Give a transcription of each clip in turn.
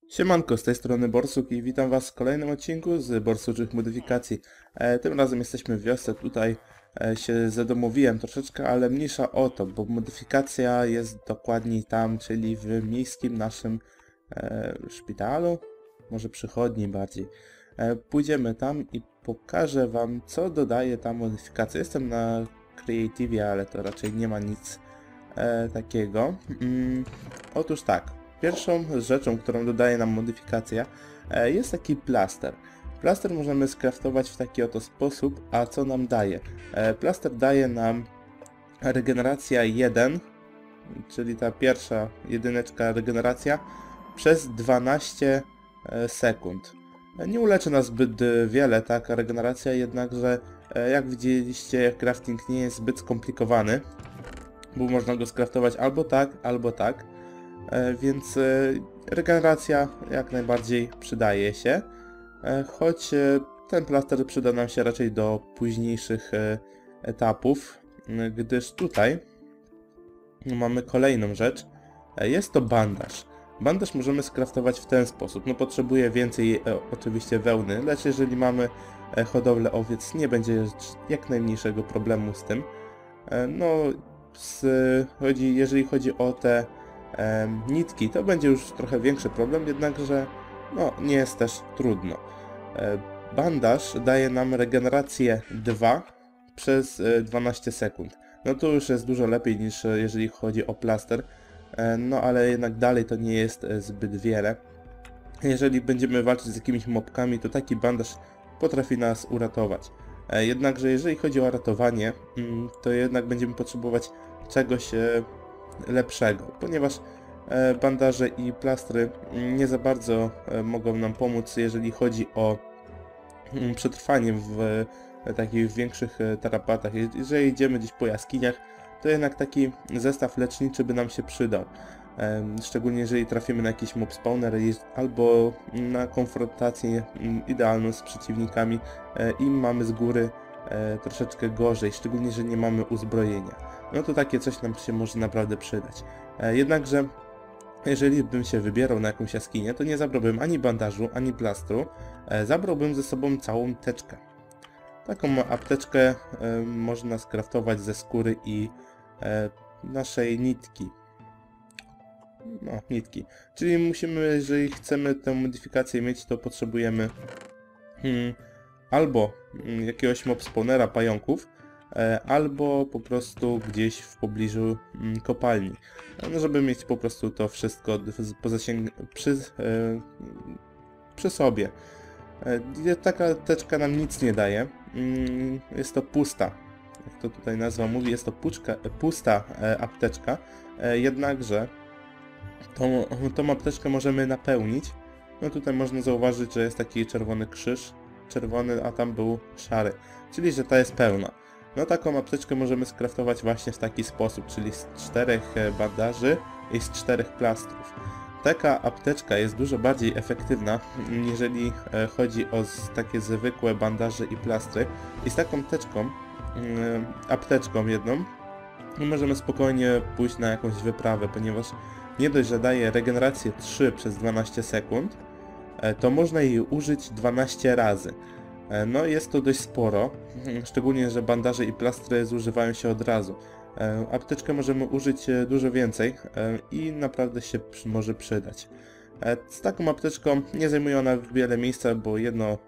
Siemanko, z tej strony Borsuk i witam was w kolejnym odcinku z Borsuczych Modyfikacji. Tym razem jesteśmy w wiosce, tutaj się zadomowiłem troszeczkę, ale mniejsza o to, bo modyfikacja jest dokładniej tam, czyli w miejskim naszym szpitalu, może przychodni bardziej. Pójdziemy tam i pokażę wam, co dodaje ta modyfikacja. Jestem na Creative, ale to raczej nie ma nic takiego. Otóż tak. Pierwszą rzeczą, którą dodaje nam modyfikacja, jest taki plaster. Plaster możemy skraftować w taki oto sposób, a co nam daje? Plaster daje nam regeneracja 1, czyli ta pierwsza jedyneczka regeneracja przez 12 sekund. Nie uleczy nas zbyt wiele taka regeneracja, jednakże jak widzieliście, crafting nie jest zbyt skomplikowany, bo można go skraftować albo tak. Więc regeneracja jak najbardziej przydaje się, choć ten plaster przyda nam się raczej do późniejszych etapów, gdyż tutaj mamy kolejną rzecz, jest to bandaż. Bandaż możemy skraftować w ten sposób, no potrzebuje więcej oczywiście wełny, lecz jeżeli mamy hodowlę owiec, nie będzie jak najmniejszego problemu z tym. No, jeżeli chodzi o te nitki, to będzie już trochę większy problem, jednakże no, nie jest też trudno. Bandaż daje nam regenerację 2 przez 12 sekund. No to już jest dużo lepiej niż jeżeli chodzi o plaster, no ale jednak dalej to nie jest zbyt wiele. Jeżeli będziemy walczyć z jakimiś mobkami, to taki bandaż potrafi nas uratować. Jednakże jeżeli chodzi o ratowanie, to jednak będziemy potrzebować czegoś lepszego, ponieważ bandaże i plastry nie za bardzo mogą nam pomóc, jeżeli chodzi o przetrwanie w takich większych tarapatach. Jeżeli idziemy gdzieś po jaskiniach, to jednak taki zestaw leczniczy by nam się przydał. Szczególnie jeżeli trafimy na jakiś mob spawner albo na konfrontację idealną z przeciwnikami i mamy z góry troszeczkę gorzej, szczególnie, że nie mamy uzbrojenia. No to takie coś nam się może naprawdę przydać. Jednakże jeżeli bym się wybierał na jakąś jaskinię, to nie zabrałbym ani bandażu, ani plastru, zabrałbym ze sobą całą teczkę. Taką apteczkę można skraftować ze skóry i naszej nitki. No, nitki. Czyli musimy, jeżeli chcemy tę modyfikację mieć, to potrzebujemy albo jakiegoś mob spawnera pająków, albo po prostu gdzieś w pobliżu kopalni, no, żeby mieć po prostu to wszystko przy sobie. Taka teczka nam nic nie daje, jest to pusta, jak to tutaj nazwa mówi, jest to pusta apteczka, jednakże tą apteczkę możemy napełnić. No tutaj można zauważyć, że jest taki czerwony krzyż, czerwony, a tam był szary, czyli że ta jest pełna. No taką apteczkę możemy skraftować właśnie w taki sposób, czyli z 4 bandaży i z 4 plastrów. Taka apteczka jest dużo bardziej efektywna, jeżeli chodzi o takie zwykłe bandaże i plastry. I z taką apteczką jedną, możemy spokojnie pójść na jakąś wyprawę, ponieważ nie dość, że daje regenerację 3 przez 12 sekund, to można jej użyć 12 razy. No jest to dość sporo, szczególnie, że bandaże i plastry zużywają się od razu. Apteczkę możemy użyć dużo więcej i naprawdę się może przydać. Z taką apteczką nie zajmuje ona wiele miejsca, bo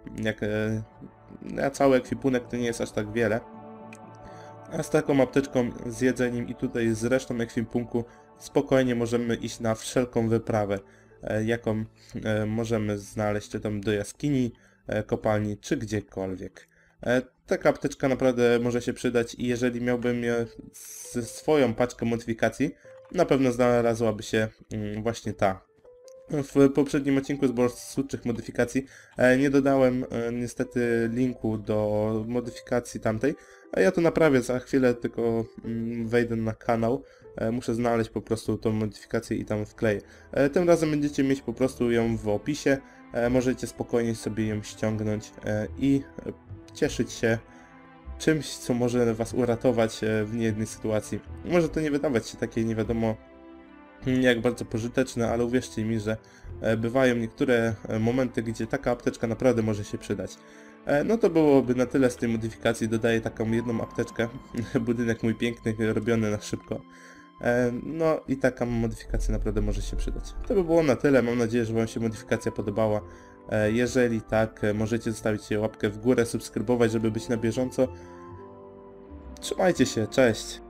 na cały ekwipunek to nie jest aż tak wiele. A z taką apteczką, z jedzeniem i tutaj z resztą ekwipunku spokojnie możemy iść na wszelką wyprawę, jaką możemy znaleźć, czy tam do jaskini, kopalni, czy gdziekolwiek. Taka apteczka naprawdę może się przydać i jeżeli miałbym swoją paczkę modyfikacji, na pewno znalazłaby się właśnie ta. W poprzednim odcinku z Borsuczych Modyfikacji nie dodałem niestety linku do modyfikacji tamtej, a ja to naprawię za chwilę, tylko wejdę na kanał, muszę znaleźć po prostu tą modyfikację i tam wkleję. Tym razem będziecie mieć po prostu ją w opisie, możecie spokojnie sobie ją ściągnąć i cieszyć się czymś, co może was uratować w niejednej sytuacji. Może to nie wydawać się takie nie wiadomo jak bardzo pożyteczne, ale uwierzcie mi, że bywają niektóre momenty, gdzie taka apteczka naprawdę może się przydać. No to byłoby na tyle z tej modyfikacji, dodaję taką jedną apteczkę, budynek mój piękny, robiony na szybko. No i taka modyfikacja naprawdę może się przydać. To by było na tyle, mam nadzieję, że Wam się modyfikacja podobała. Jeżeli tak, możecie zostawić łapkę w górę, subskrybować, żeby być na bieżąco. Trzymajcie się, cześć!